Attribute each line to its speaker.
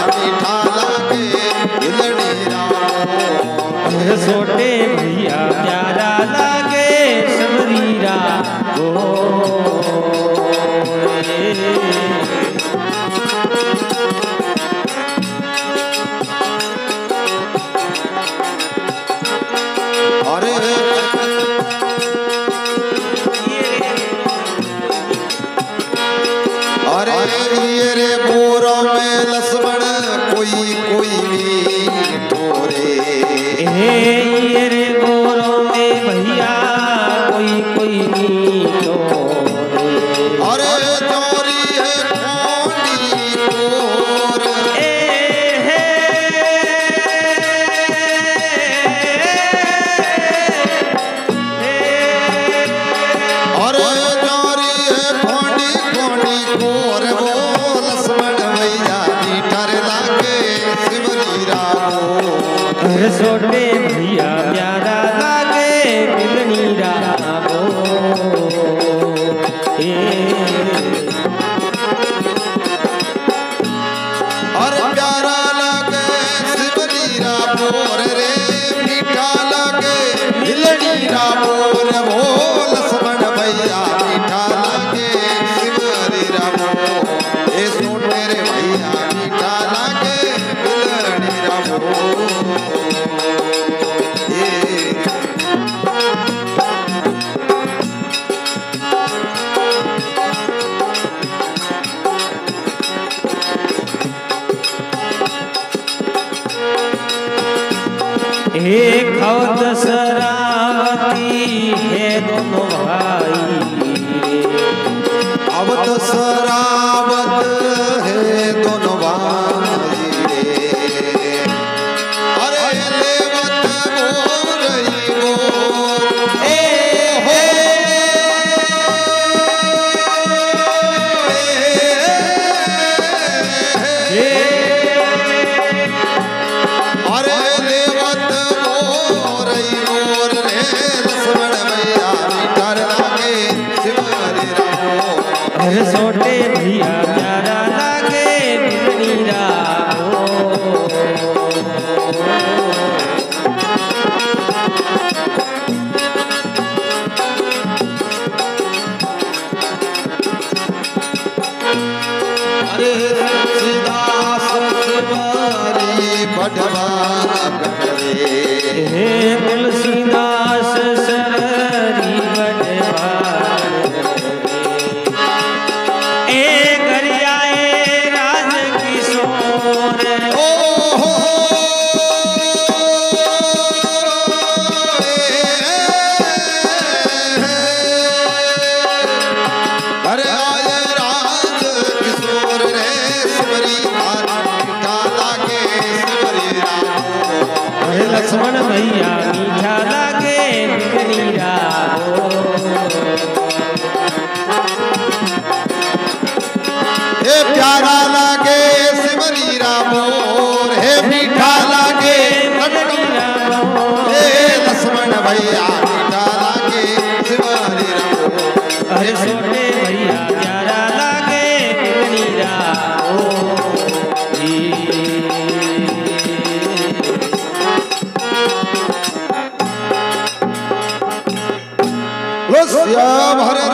Speaker 1: मीठा लागे मिलनी रामो।
Speaker 2: छोटे भैया प्यारा लागे सबरी रामो।
Speaker 1: ये रे बोरों में लक्ष्मण कोई कोई मीठो रे।
Speaker 2: ये रे बोरों में भैया कोई कोई मीठो रे।
Speaker 1: अरे चोरी है कोनी कोर अरे चोरी है कोनी कोनी कोर वो लक्ष्मण भैया मीठा रे लागे सिमरी रामो।
Speaker 2: छोटे भैया प्यारा लागे मिलनी रामो।
Speaker 1: और प्यारा लागे सिमरी रामो रे मीठा लागे मिलनी रामो। वो लक्ष्मण भैया मीठा लागे सिमरी रामो। ए छोटे रे भैया मीठा लागे मिलनी रामो।
Speaker 2: एक दशरावती है दोनों भाई।
Speaker 1: अब तो शरावत है दोनों भाई रे। अरे लेवत बोल रही बोल अरे लेवत बोल रही बोल रे लक्ष्मण भैया मीठा लागे सिमरी रामो।
Speaker 2: छोटे भैया प्यारा लागे मिलनी रामो।
Speaker 1: अरे तुलसीदास सिमरी बढ़वा करे।
Speaker 2: तुलसीदास सबरी बढ़वा लक्ष्मण भैया मीठा लागे मिलनी रामो।
Speaker 1: हे प्यारा लागे सिमरी रामो। हे मीठा लागे रामो। हे लक्ष्मण भैया मीठा लागे सिमरी रामो।
Speaker 2: अरे छोटे भैया प्यारा लागे मिलनी रामो।
Speaker 1: श्याम हरे